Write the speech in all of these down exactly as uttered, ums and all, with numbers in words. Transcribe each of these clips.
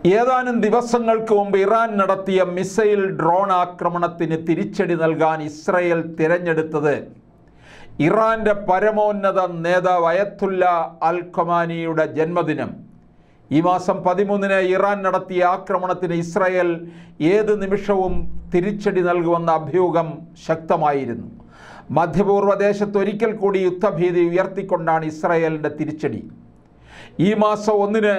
ഏതാനും ദിവസങ്ങൾക്ക് മുമ്പ് ഇറാൻ നടത്തിയ മിസൈൽ ഡ്രോൺ ആക്രമണത്തിന് തിരിച്ചടി നൽകാൻ ഇസ്രയേൽ തിരഞ്ഞെടുത്തത് ഇറാൻ്റെ പരമോന്നത നേതാവ് അയത്തുല്ല അൽ ഖൊമാനിയുടെ ജന്മദിനം. ഈ മാസം പതിമൂന്നിന് ഇറാൻ നടത്തിയ ആക്രമണത്തിന് ഇസ്രയേൽ ഏത് നിമിഷവും തിരിച്ചടി നൽകുമെന്ന അഭ്യൂഹം ശക്തമായിരുന്നു. മധ്യപൂർവ്വ ദേശത്ത് ഒരിക്കൽ കൂടി യുദ്ധഭീതി ഉയർത്തിക്കൊണ്ടാണ് ഇസ്രയേലിൻ്റെ തിരിച്ചടി. ഈ മാസം ഒന്നിന്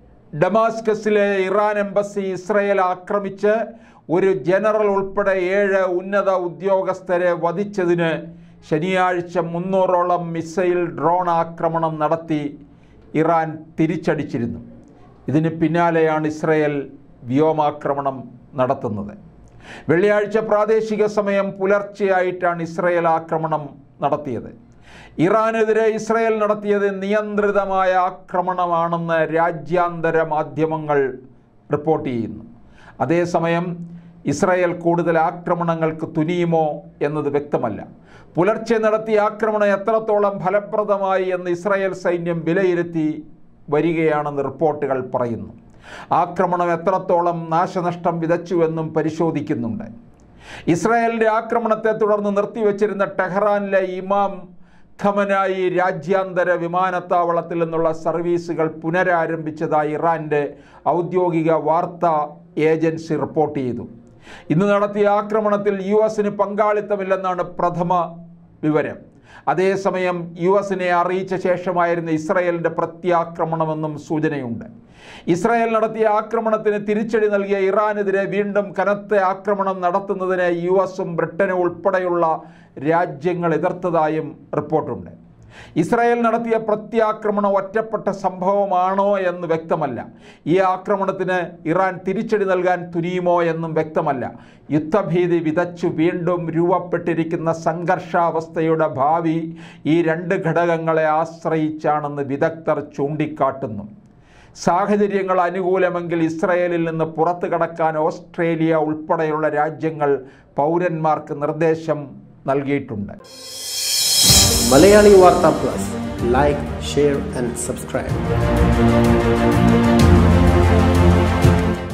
ഡമാസ്കസിലെ ഇറാൻ എംബസി ഇസ്രയേൽ ആക്രമിച്ച് ഒരു ജനറൽ ഉൾപ്പെടെ ഏഴ് ഉന്നത ഉദ്യോഗസ്ഥരെ വധിച്ചതിന് ശനിയാഴ്ച മുന്നൂറോളം മിസൈൽ ഡ്രോൺ ആക്രമണം നടത്തി ഇറാൻ തിരിച്ചടിച്ചിരുന്നു. ഇതിന് പിന്നാലെയാണ് ഇസ്രയേൽ വ്യോമാക്രമണം നടത്തുന്നത്. വെള്ളിയാഴ്ച പ്രാദേശിക സമയം പുലർച്ചെയായിട്ടാണ് ഇസ്രയേൽ ആക്രമണം നടത്തിയത്. ഇറാനെതിരെ ഇസ്രയേൽ നടത്തിയത് നിയന്ത്രിതമായ ആക്രമണമാണെന്ന് രാജ്യാന്തര മാധ്യമങ്ങൾ റിപ്പോർട്ട് ചെയ്യുന്നു. അതേസമയം ഇസ്രയേൽ കൂടുതൽ ആക്രമണങ്ങൾക്ക് തുനിയുമോ എന്നത് വ്യക്തമല്ല. പുലർച്ചെ നടത്തിയ ആക്രമണം എത്രത്തോളം ഫലപ്രദമായി എന്ന് ഇസ്രയേൽ സൈന്യം വിലയിരുത്തി വരികയാണെന്ന് റിപ്പോർട്ടുകൾ പറയുന്നു. ആക്രമണം എത്രത്തോളം നാശനഷ്ടം വിതച്ചുവെന്നും പരിശോധിക്കുന്നുണ്ട്. ഇസ്രായേലിൻ്റെ ആക്രമണത്തെ തുടർന്ന് നിർത്തിവച്ചിരുന്ന ടെഹ്റാനിലെ ഇമാം ഖമനായി രാജ്യാന്തര വിമാനത്താവളത്തിൽ നിന്നുള്ള സർവീസുകൾ പുനരാരംഭിച്ചതായി ഇറാൻ്റെ ഔദ്യോഗിക വാർത്താ ഏജൻസി റിപ്പോർട്ട് ചെയ്തു. ഇന്ന് നടത്തിയ ആക്രമണത്തിൽ യു എസിന് പങ്കാളിത്തമില്ലെന്നാണ് പ്രഥമ വിവരം. അതേസമയം യു എസിനെ അറിയിച്ച ശേഷമായിരുന്നു ഇസ്രയേലിൻ്റെ പ്രത്യാക്രമണമെന്നും സൂചനയുണ്ട്. ഇസ്രായേൽ നടത്തിയ ആക്രമണത്തിന് തിരിച്ചടി നൽകിയ ഇറാനെതിരെ വീണ്ടും കനത്ത ആക്രമണം നടത്തുന്നതിനെ യു എസും ബ്രിട്ടനും ഉൾപ്പെടെയുള്ള രാജ്യങ്ങൾ എതിർത്തതായും റിപ്പോർട്ടുണ്ട്. ഇസ്രായേൽ നടത്തിയ പ്രത്യാക്രമണം ഒറ്റപ്പെട്ട സംഭവമാണോ എന്ന് വ്യക്തമല്ല. ഈ ആക്രമണത്തിന് ഇറാൻ തിരിച്ചടി നൽകാൻ തുനിയുമോ എന്നും വ്യക്തമല്ല. യുദ്ധഭീതി വിതച്ചു വീണ്ടും രൂപപ്പെട്ടിരിക്കുന്ന സംഘർഷാവസ്ഥയുടെ ഭാവി ഈ രണ്ട് ഘടകങ്ങളെ ആശ്രയിച്ചാണെന്ന് വിദഗ്ധർ ചൂണ്ടിക്കാട്ടുന്നു. സാഹചര്യങ്ങൾ അനുകൂലമെങ്കിൽ ഇസ്രയേലിൽ നിന്ന് പുറത്തു കടക്കാൻ ഓസ്ട്രേലിയ ഉൾപ്പെടെയുള്ള രാജ്യങ്ങൾ പൗരന്മാർക്ക് നിർദ്ദേശം നൽകിയിട്ടുണ്ട്. Malayali Warta Plus, like, share and subscribe.